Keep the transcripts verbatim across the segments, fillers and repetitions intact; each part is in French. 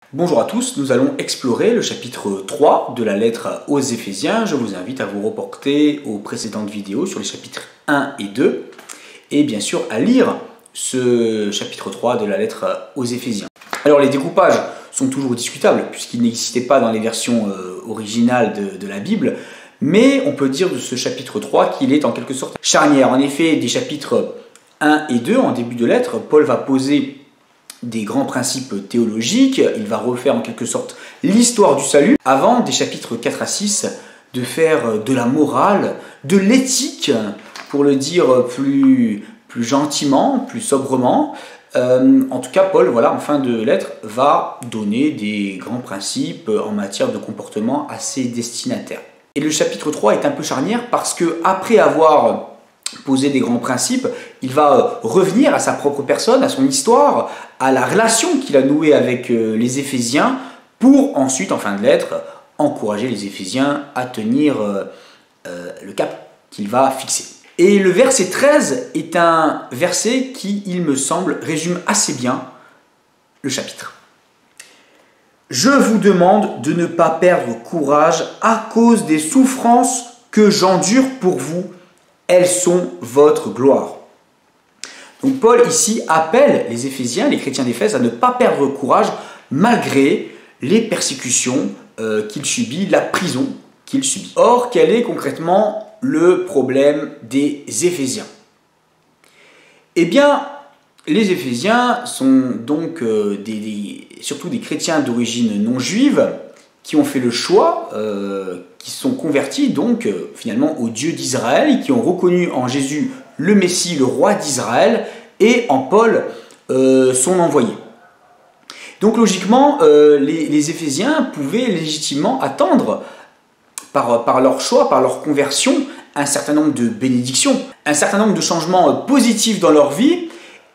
Bonjour à tous, nous allons explorer le chapitre trois de la lettre aux Éphésiens. Je vous invite à vous reporter aux précédentes vidéos sur les chapitres un et deux et bien sûr à lire ce chapitre trois de la lettre aux Éphésiens. Alors les découpages sont toujours discutables puisqu'ils n'existaient pas dans les versions euh, originales de, de la Bible, mais on peut dire de ce chapitre trois qu'il est en quelque sorte charnière. En effet, des chapitres un et deux, en début de lettre, Paul va poser des grands principes théologiques, il va refaire en quelque sorte l'histoire du salut, avant des chapitres quatre à six de faire de la morale, de l'éthique, pour le dire plus, plus gentiment, plus sobrement. Euh, en tout cas, Paul, voilà, en fin de lettre, va donner des grands principes en matière de comportement à ses destinataires. Et le chapitre trois est un peu charnière parce que après avoir poser des grands principes, il va revenir à sa propre personne, à son histoire, à la relation qu'il a nouée avec les Éphésiens, pour ensuite, en fin de lettre, encourager les Éphésiens à tenir euh, le cap qu'il va fixer. Et le verset treize est un verset qui, il me semble, résume assez bien le chapitre. « Je vous demande de ne pas perdre courage à cause des souffrances que j'endure pour vous. Elles sont votre gloire. » Donc Paul ici appelle les Éphésiens, les chrétiens d'Éphèse, à ne pas perdre courage malgré les persécutions euh, qu'il subit, la prison qu'il subit. Or, quel est concrètement le problème des Éphésiens? Eh bien, les Éphésiens sont donc euh, des, des, surtout des chrétiens d'origine non juive qui ont fait le choix, euh, qui sont convertis donc euh, finalement au Dieu d'Israël et qui ont reconnu en Jésus le Messie, le roi d'Israël, et en Paul, euh, son envoyé. Donc logiquement, euh, les, les Éphésiens pouvaient légitimement attendre, par, par leur choix, par leur conversion, un certain nombre de bénédictions, un certain nombre de changements positifs dans leur vie,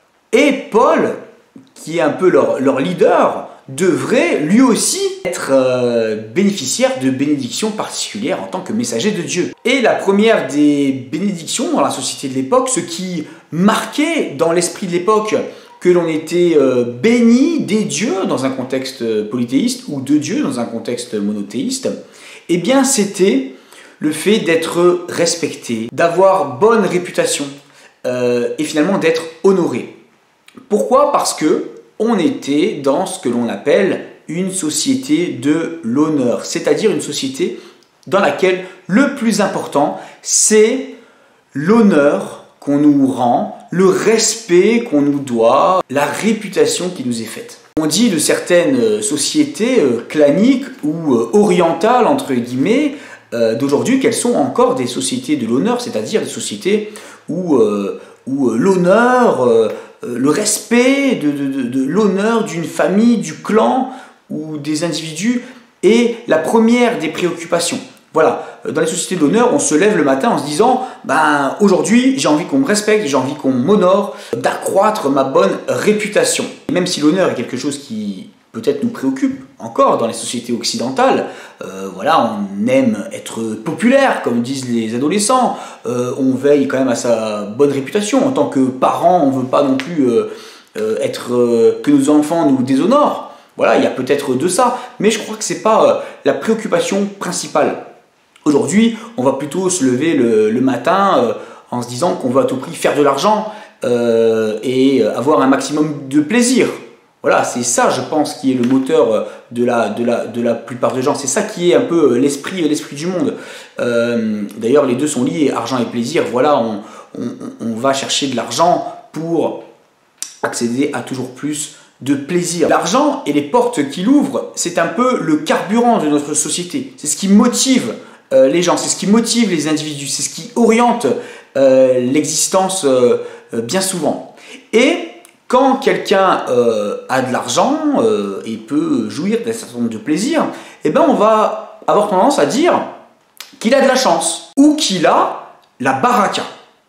et Paul, qui est un peu leur, leur leader, devrait lui aussi être euh, bénéficiaire de bénédictions particulières en tant que messager de Dieu. Et la première des bénédictions dans la société de l'époque, ce qui marquait dans l'esprit de l'époque que l'on était euh, béni des dieux dans un contexte polythéiste ou de Dieu dans un contexte monothéiste, eh bien c'était le fait d'être respecté, d'avoir bonne réputation euh, et finalement d'être honoré. Pourquoi? Parce que on était dans ce que l'on appelle une société de l'honneur, c'est-à-dire une société dans laquelle le plus important, c'est l'honneur qu'on nous rend, le respect qu'on nous doit, la réputation qui nous est faite. On dit de certaines sociétés claniques ou orientales, entre guillemets, d'aujourd'hui qu'elles sont encore des sociétés de l'honneur, c'est-à-dire des sociétés où, où l'honneur, le respect de, de, de, de l'honneur d'une famille, du clan ou des individus est la première des préoccupations. Voilà, dans les sociétés de l'honneur, on se lève le matin en se disant ben, aujourd'hui, j'ai envie qu'on me respecte, j'ai envie qu'on m'honore, d'accroître ma bonne réputation. Et même si l'honneur est quelque chose qui peut-être nous préoccupe encore dans les sociétés occidentales, euh, voilà, on aime être populaire, comme disent les adolescents, euh, on veille quand même à sa bonne réputation. En tant que parent, on ne veut pas non plus euh, euh, être, euh, que nos enfants nous déshonorent. Voilà, il y a peut-être de ça, mais je crois que ce n'est pas euh, la préoccupation principale. Aujourd'hui, on va plutôt se lever le, le matin euh, en se disant qu'on veut à tout prix faire de l'argent euh, et avoir un maximum de plaisir. Voilà, c'est ça, je pense, qui est le moteur de la, de la, de la plupart des gens. C'est ça qui est un peu l'esprit l'esprit du monde. Euh, D'ailleurs, les deux sont liés, argent et plaisir. Voilà, on, on, on va chercher de l'argent pour accéder à toujours plus de plaisir. L'argent et les portes qu'il ouvre, c'est un peu le carburant de notre société. C'est ce qui motive euh, les gens, c'est ce qui motive les individus, c'est ce qui oriente euh, l'existence euh, bien souvent. Et quand quelqu'un euh, a de l'argent euh, et peut jouir d'un certain nombre de plaisirs, eh ben on va avoir tendance à dire qu'il a de la chance ou qu'il a la baraka.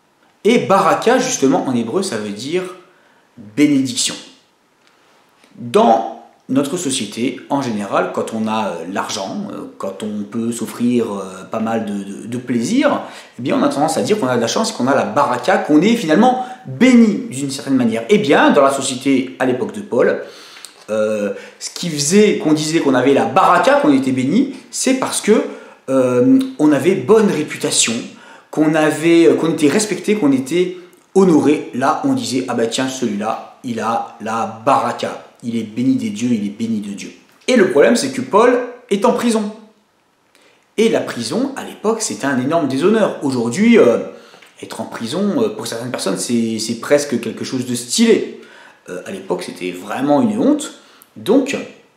Et baraka, justement, en hébreu, ça veut dire bénédiction. Dans notre société, en général, quand on a euh, l'argent, euh, quand on peut s'offrir euh, pas mal de, de, de plaisir, eh bien on a tendance à dire qu'on a de la chance, qu'on a la baraka, qu'on est finalement béni d'une certaine manière. Eh bien, dans la société à l'époque de Paul, euh, ce qui faisait qu'on disait qu'on avait la baraka, qu'on était béni, c'est parce que euh, on avait bonne réputation, qu'on avait, qu'on était respecté, qu'on était honoré. Là, on disait, ah ben tiens, celui-là, il a la baraka, il est béni des dieux, il est béni de Dieu. Et le problème, c'est que Paul est en prison. Et la prison, à l'époque, c'était un énorme déshonneur. Aujourd'hui, euh, être en prison, euh, pour certaines personnes, c'est presque quelque chose de stylé. Euh, à l'époque, c'était vraiment une honte. Donc,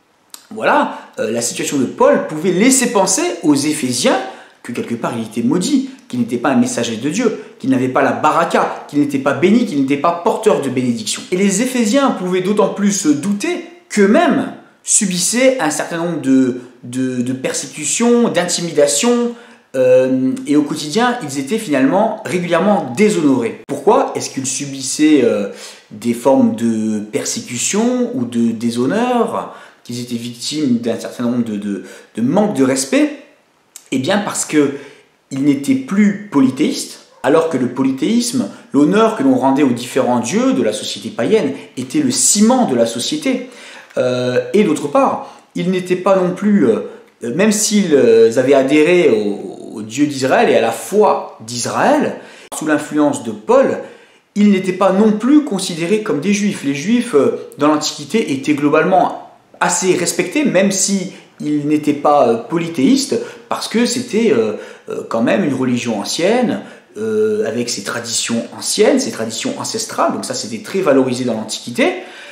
voilà, euh, la situation de Paul pouvait laisser penser aux Éphésiens que quelque part, il était maudit, qu'il n'était pas un messager de Dieu, qu'il n'avait pas la baraka, qu'il n'était pas béni, qu'il n'était pas porteur de bénédiction. Et les Éphésiens pouvaient d'autant plus se douter qu'eux-mêmes subissaient un certain nombre de, de, de persécutions, d'intimidations, euh, et au quotidien, ils étaient finalement régulièrement déshonorés. Pourquoi est-ce qu'ils subissaient euh, des formes de persécution ou de déshonneur, qu'ils étaient victimes d'un certain nombre de, de, de manque de respect? Eh bien parce qu'ils n'étaient plus polythéistes, alors que le polythéisme, l'honneur que l'on rendait aux différents dieux de la société païenne, était le ciment de la société. Euh, et d'autre part, ils n'étaient pas non plus, euh, même s'ils avaient adhéré au, au Dieu d'Israël et à la foi d'Israël, sous l'influence de Paul, ils n'étaient pas non plus considérés comme des juifs. Les juifs, euh, dans l'Antiquité, étaient globalement assez respectés, même si ils n'étaient pas euh, polythéistes, parce que c'était euh, euh, quand même une religion ancienne, euh, avec ses traditions anciennes, ses traditions ancestrales, donc ça c'était très valorisé dans l'Antiquité.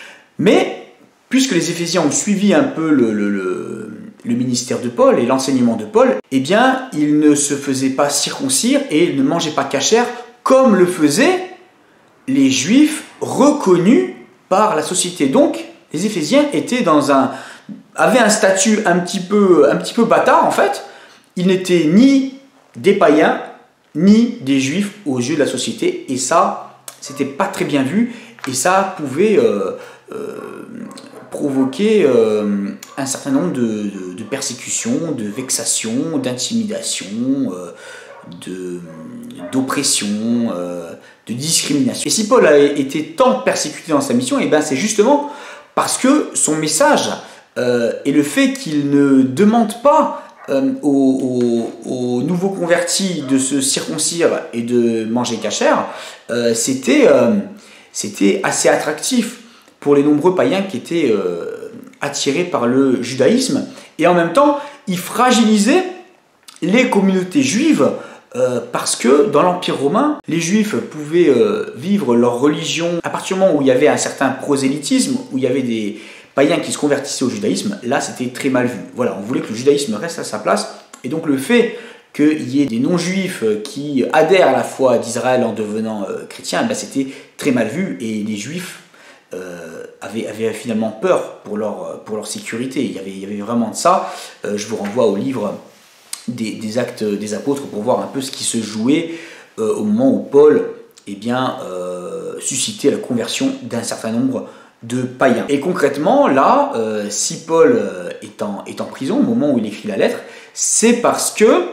Mais puisque les Éphésiens ont suivi un peu le, le, le, le ministère de Paul et l'enseignement de Paul, eh bien, ils ne se faisaient pas circoncire et ils ne mangeaient pas cachère comme le faisaient les Juifs reconnus par la société. Donc, les Éphésiens étaient dans un, avaient un statut un petit peu, un petit peu bâtard, en fait. Ils n'étaient ni des païens, ni des Juifs aux yeux de la société. Et ça, c'était pas très bien vu. Et ça pouvait euh, euh, provoquer euh, un certain nombre de, de, de persécutions, de vexations, d'intimidations, euh, de, d'oppression, euh, de discrimination. Et si Paul a été tant persécuté dans sa mission, et ben c'est justement parce que son message euh, et le fait qu'il ne demande pas euh, aux, aux, aux nouveaux convertis de se circoncire et de manger cachère, euh, c'était euh, c'était assez attractif pour les nombreux païens qui étaient euh, attirés par le judaïsme. Et en même temps, il fragilisait les communautés juives euh, parce que dans l'Empire romain, les juifs pouvaient euh, vivre leur religion à partir du moment où il y avait un certain prosélytisme, où il y avait des païens qui se convertissaient au judaïsme. Là, c'était très mal vu. Voilà, on voulait que le judaïsme reste à sa place. Et donc le fait qu'il y ait des non-juifs qui adhèrent à la foi d'Israël en devenant euh, chrétiens, ben, c'était très mal vu. Et les juifs euh, avaient, avaient finalement peur pour leur, pour leur sécurité. Il y avait, il y avait vraiment de ça. Euh, je vous renvoie au livre des, des Actes des Apôtres pour voir un peu ce qui se jouait euh, au moment où Paul eh bien, euh, suscitait la conversion d'un certain nombre de païens. Et concrètement, là, euh, si Paul euh, est, en, est en prison au moment où il écrit la lettre, c'est parce que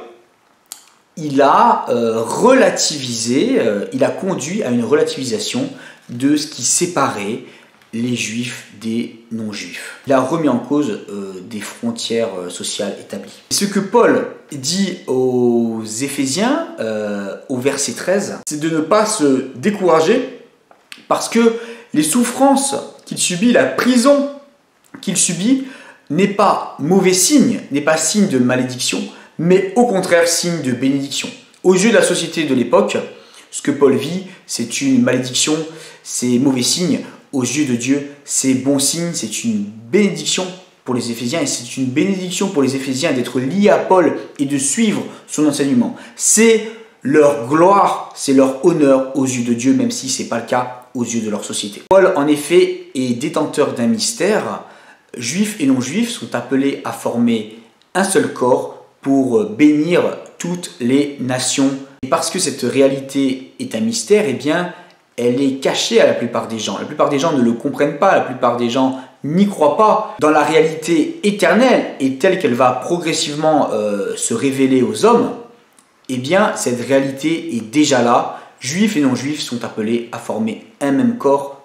il a euh, relativisé, euh, il a conduit à une relativisation de ce qui séparait les juifs des non-juifs. Il a remis en cause euh, des frontières euh, sociales établies. Et ce que Paul dit aux Éphésiens, euh, au verset treize, c'est de ne pas se décourager parce que les souffrances qu'il subit, la prison qu'il subit, n'est pas mauvais signe, n'est pas signe de malédiction, mais au contraire signe de bénédiction. Aux yeux de la société de l'époque, ce que Paul vit, c'est une malédiction, c'est mauvais signe. Aux yeux de Dieu, c'est bon signe, c'est une bénédiction pour les Éphésiens et c'est une bénédiction pour les Éphésiens d'être liés à Paul et de suivre son enseignement. C'est leur gloire, c'est leur honneur aux yeux de Dieu, même si ce n'est pas le cas aux yeux de leur société. Paul, en effet, est détenteur d'un mystère. Juifs et non-juifs sont appelés à former un seul corps pour bénir toutes les nations. Et parce que cette réalité est un mystère, eh bien, elle est cachée à la plupart des gens. La plupart des gens ne le comprennent pas, la plupart des gens n'y croient pas. Dans la réalité éternelle et telle qu'elle va progressivement euh, se révéler aux hommes, eh bien, cette réalité est déjà là. Juifs et non-juifs sont appelés à former un même corps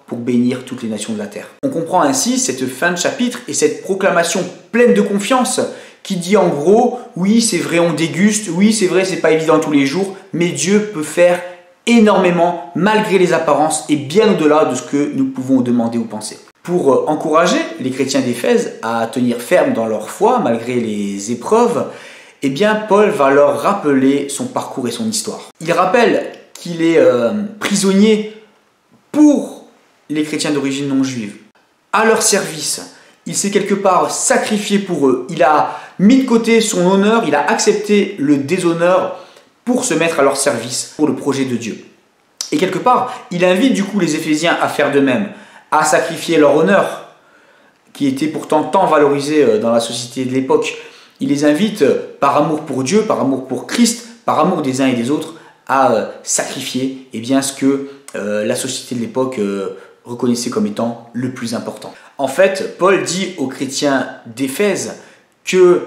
pour bénir toutes les nations de la terre. On comprend ainsi cette fin de chapitre et cette proclamation pleine de confiance qui dit en gros, oui c'est vrai on déguste, oui c'est vrai c'est pas évident tous les jours, mais Dieu peut faire énormément malgré les apparences et bien au-delà de ce que nous pouvons demander ou penser. Pour encourager les chrétiens d'Éphèse à tenir ferme dans leur foi malgré les épreuves, eh bien Paul va leur rappeler son parcours et son histoire. Il rappelle qu'il est euh, prisonnier pour les chrétiens d'origine non juive, à leur service. Il s'est quelque part sacrifié pour eux. Il a mis de côté son honneur, il a accepté le déshonneur pour se mettre à leur service, pour le projet de Dieu. Et quelque part, il invite du coup les Éphésiens à faire de même, à sacrifier leur honneur, qui était pourtant tant valorisé dans la société de l'époque. Il les invite, par amour pour Dieu, par amour pour Christ, par amour des uns et des autres, à sacrifier eh bien, ce que euh, la société de l'époque euh, reconnaissait comme étant le plus important. En fait, Paul dit aux chrétiens d'Éphèse que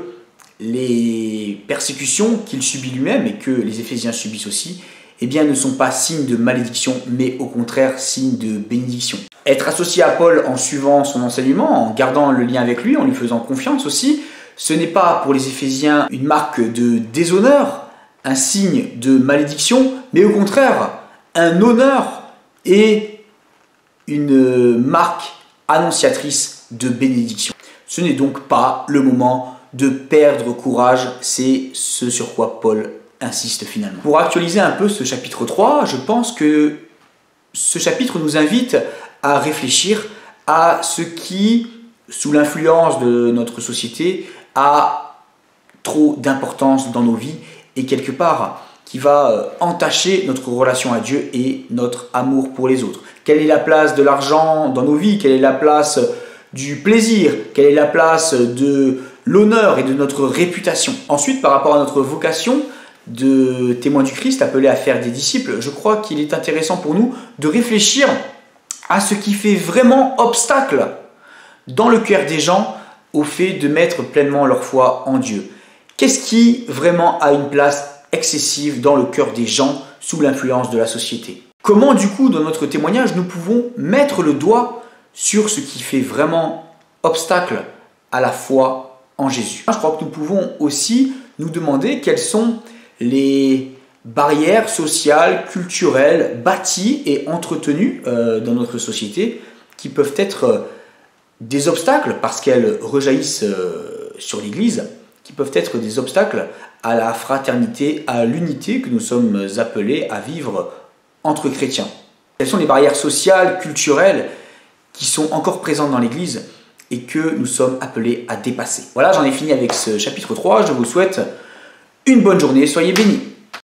les persécutions qu'il subit lui-même et que les Éphésiens subissent aussi, eh bien, ne sont pas signes de malédiction, mais au contraire signes de bénédiction. Être associé à Paul en suivant son enseignement, en gardant le lien avec lui, en lui faisant confiance aussi, ce n'est pas pour les Éphésiens une marque de déshonneur, un signe de malédiction, mais au contraire un honneur et une marque annonciatrice de bénédiction. Ce n'est donc pas le moment de perdre courage, c'est ce sur quoi Paul insiste finalement. Pour actualiser un peu ce chapitre trois, je pense que ce chapitre nous invite à réfléchir à ce qui, sous l'influence de notre société, a trop d'importance dans nos vies et quelque part qui va entacher notre relation à Dieu et notre amour pour les autres. Quelle est la place de l'argent dans nos vies? Quelle est la place du plaisir? Quelle est la place de l'honneur et de notre réputation? Ensuite, par rapport à notre vocation de témoins du Christ appelés à faire des disciples, je crois qu'il est intéressant pour nous de réfléchir à ce qui fait vraiment obstacle dans le cœur des gens au fait de mettre pleinement leur foi en Dieu. Qu'est-ce qui vraiment a une place excessive dans le cœur des gens sous l'influence de la société? Comment du coup dans notre témoignage nous pouvons mettre le doigt sur ce qui fait vraiment obstacle à la foi en Jésus? Je crois que nous pouvons aussi nous demander quelles sont les barrières sociales, culturelles, bâties et entretenues euh, dans notre société qui peuvent être euh, des obstacles parce qu'elles rejaillissent euh, sur l'Église, qui peuvent être des obstacles à la fraternité, à l'unité que nous sommes appelés à vivre entre chrétiens. Quelles sont les barrières sociales, culturelles qui sont encore présentes dans l'Église et que nous sommes appelés à dépasser? Voilà, j'en ai fini avec ce chapitre trois. Je vous souhaite une bonne journée. Soyez bénis.